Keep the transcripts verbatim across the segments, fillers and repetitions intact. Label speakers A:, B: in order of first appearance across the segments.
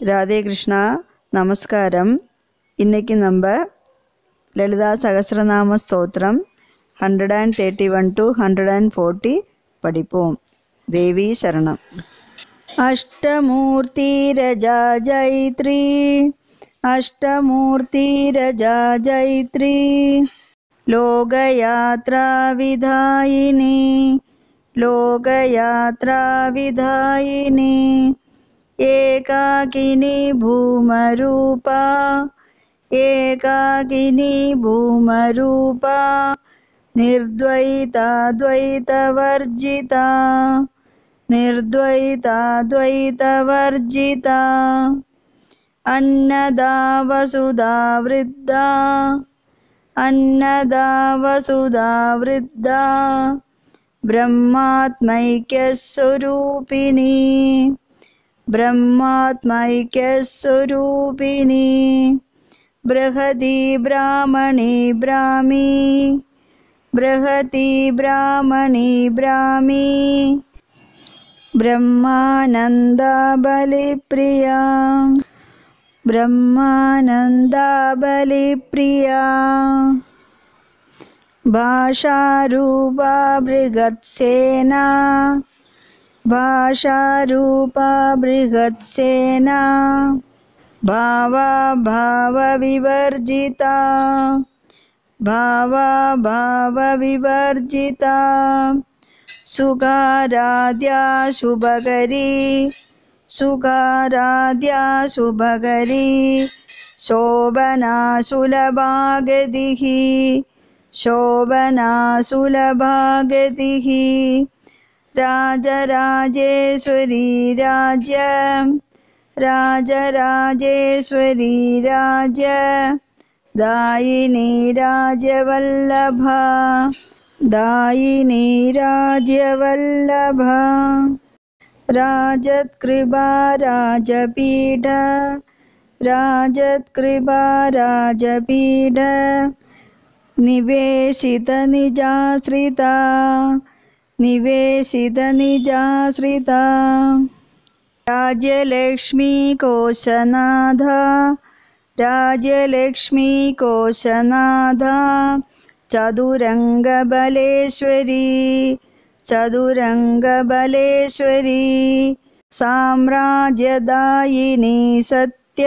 A: ராதே கிருஷ்ணா, நமஸ்காரம். இன்னைக்கு நம்ம Lalitha Sahasranama Stotram hundred and thirty one to hundred and forty படிப்போம். தேவி சரணம். அஷ்டமூர்த்திரஜா ஜைத்ரி, அஷ்டமூர்த்திரஜா ஜைத்ரி, லோகயாத்ரா விதாயினி, லோகயாத்ரா விதாயினி, ஏகாகினி பூமரூபா, ஏகாகினி பூமரூபா, நிர்த்வைதா த்வைதவர்ஜிதா, நிர்த்வைதா த்வைதவர்ஜிதா, அன்னதா வசுதா விருத்தா, அன்னதா வசுதா விருத்தா, பிரம்மாத்மைக்யஸ்வரூபிணி, ब्रह्मात्मैक्यस्वरूपिणी, बृहती ब्राह्मणी ब्राह्मी, बृहती ब्राह्मणी ब्राह्मी, ब्रह्मानन्दा बलिप्रिया, ब्रह्मानन्दा बलिप्रिया, भाषारूपा बृहत्सेना, भाषारूपा बृहत्सेना, भावा भावविवर्जिता, भावा भावविवर्जिता, सुखाराध्या शुभकरी, सुखाराध्या शुभकरी, शोभना सुलभागतिः, शोभना सुलभागतिः, राजराजेश्वरी राज्य, राजराजेश्वरी राज्य, दायिनी राज्यवल्लभा, दायिनी राज्यवल्लभा, राजत्कृपा राजपीठ, राजत्कृपा राजपीठ, निवेशित निजाश्रिता, निवेशित निजाश्रिता, राज्यलक्ष्मी कोशनाधा, राज्यलक्ष्मी कोशनाधा, चतुरंगबलेश्वरी, चतुरंगबलेश्वरी, साम्राज्यदायिनी सत्य,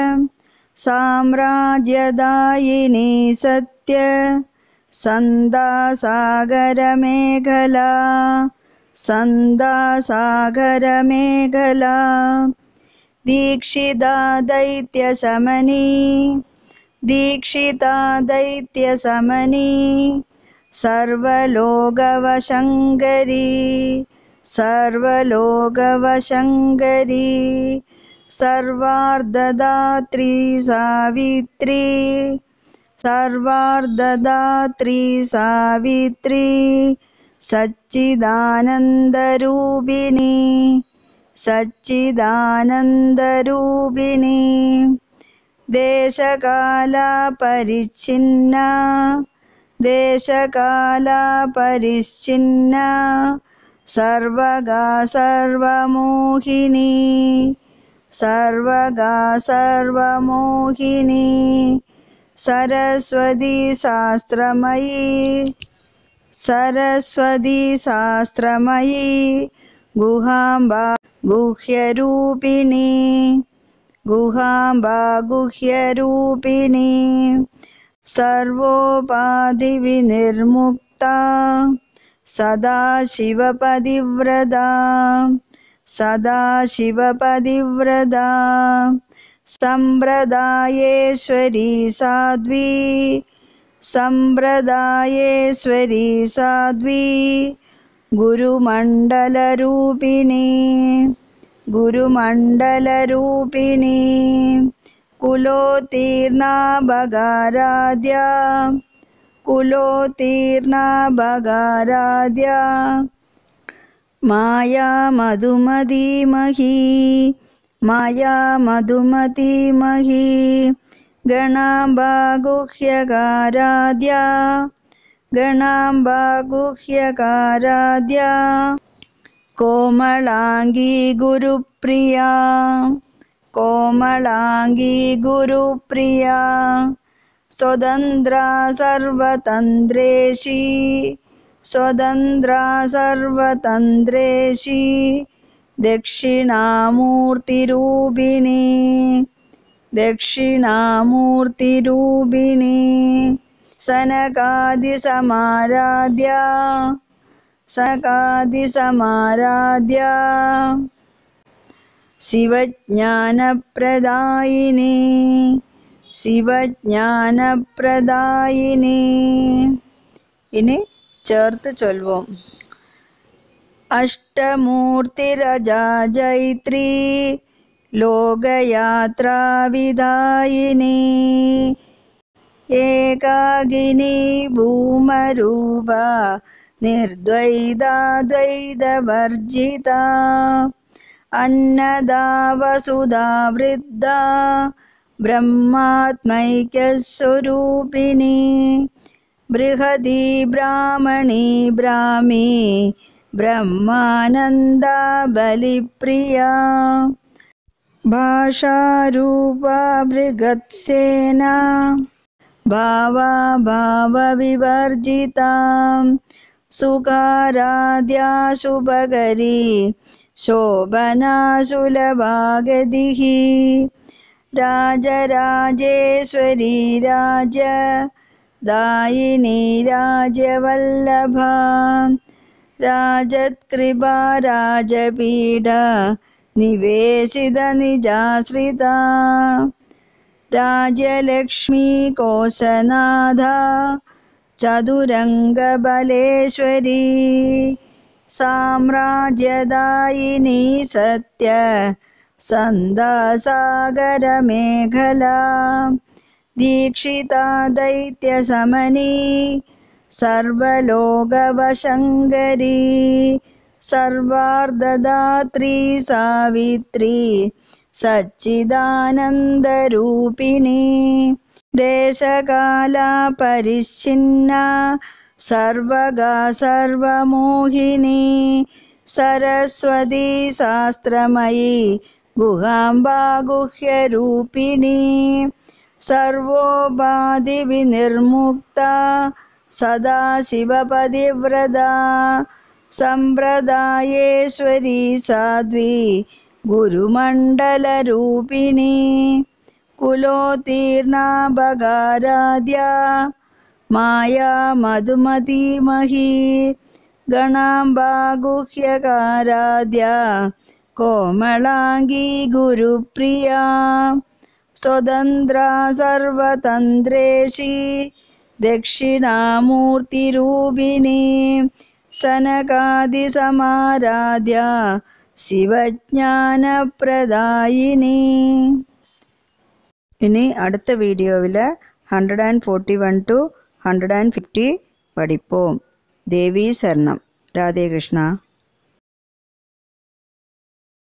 A: साम्राज्यदायिनी सत्य, संदा सागर मेघला, संदा सागर मेघला, दीक्षिता दैत्य समनी, दीक्षिता दैत्य समनी, सर्वलोकवशंकरी, सर्वलोकवशंकरी, सर्वार्धदात्री सावित्री, सर्वार्धदात्री सावित्री, सच्चिदानन्दरूपिणी, सच्चिदानन्दरूपिणी, देशकाला परिच्छिन्ना, देशकाला परिच्छिन्ना, सर्वगा सर्वमोहिनी, सर्वगा सर्वमोहिनी, सरस्वती शास्त्रमयी, सरस्वती शास्त्रमयी, गुहाम्बा गुह्यरूपिणी, गुहाम्बा गुह्यरूपिणी, सर्वोपाधिविनिर्मुक्ता, सदाशिवपतिव्रता, सदाशिवपतिव्रता, संप्रदायेश्वरी साध्वी, संप्रदायेश्वरी साध्वी, गुरुमण्डलरूपिणी, गुरुमण्डलरूपिणी, कुलोत्तीर्णा भगाराध्या, कुलोत्तीर्णा भगाराध्या, माया मधुमतीमही, माया मधुमतीमही, गणाम्बा गुह्यकाराध्या, गणाम्बा गुह्यकाराध्या, कोमलांगी गुरुप्रिया, കോമളാംഗീ ഗുരുപ്രിയാ സ്വതന്ത്രാ സർവതന്ത്രേശി സ്വതന്ത്രാ സർവതന്ത്രേശി ദക്ഷിണാമൂർത്തിരൂപിണി ദക്ഷിണാമൂർത്തിരൂപിണി സനകാദിസമാരാധ്യ സനകാദിസമാരാധ്യ ശിവജ്ഞാനപ്രദായിനി ശിവജ്ഞാനപ്രദായിനി. ഇനി ചേർത്ത് ചൊല്ലുவோம். അഷ്ടമൂർത്തിരജാ ജൈത്രീ ലോകയാത്രാവിധായിനി ഏകാകിനി ഭൂമരൂപ നിർദ്വൈതാദ്വൈതവർജിത അന്നദാ വസുധാ വൃദ്ധ ബ്രഹ്മാത്മൈക്യസ്വരൂപിണി ബൃഹദീ ബ്രാഹ്മണീ ബ്രാഹ്മീ ബ്രഹ്മാനന്ദ ബലിപ്രിയ ഭാഷാരൂപ ബൃഹത്സേന ഭാവാ ഭാവവിവർജിത സുഖാരാധ്യാ ശുഭകരീ ശോഭനാ സുലഭാഗതിഃ രാജരാജേശ്വരീ രാജദായിനി രാജ്യവല്ലഭ രാജത്കൃപാ രാജപീഠ നിവേശിത നിജാശ്രിത രാജ്യലക്ഷ്മീ കോശനാഥ ചതുരംഗബലേശ്വരീ സാമ്രാജ്യദായിനി സത്യ സന്ദസാഗരമേഖല ദീക്ഷിത ദൈത്യശമനീ സർവലോകവശങ്കരീ സർവാർദ്ധദാത്രീ സാവിത്രീ സച്ചിദാനന്ദരൂപിണി ദേശകാല പരിച്ഛിന്ന സർവഗാ സർവമോഹിനി സരസ്വതി ശാസ്ത്രമയീ ഗുഹാംബാ ഗുഹ്യരൂപിണി സർവോപാധി വിനിർമുക്ത സദാശിവപതിവ്രത സമ്പ്രദായേശ്വരീ സാധ്വി ഗുരുമണ്ഡലരൂപിണി കുലോത്തീർണാ ഭഗാരാധ്യ മായാ മധുമതീമഹി ഗണാംബാ ഗുഹ്യകാരാധ്യ കോമളാംഗീ ഗുരുപ്രിയാ സ്വതന്ത്രാ സർവതന്ത്രേശി ദക്ഷിണാമൂർത്തിരൂപിണി സനകാദിസമാരാധ്യ ശിവജ്ഞാനപ്രദായിനി. ഇനി അടുത്ത വീഡിയോയിൽ hundred and forty one to hundred and fifty പഠിപ്പോം. ദേവീ ശരണം. രാധേ കൃഷ്ണ.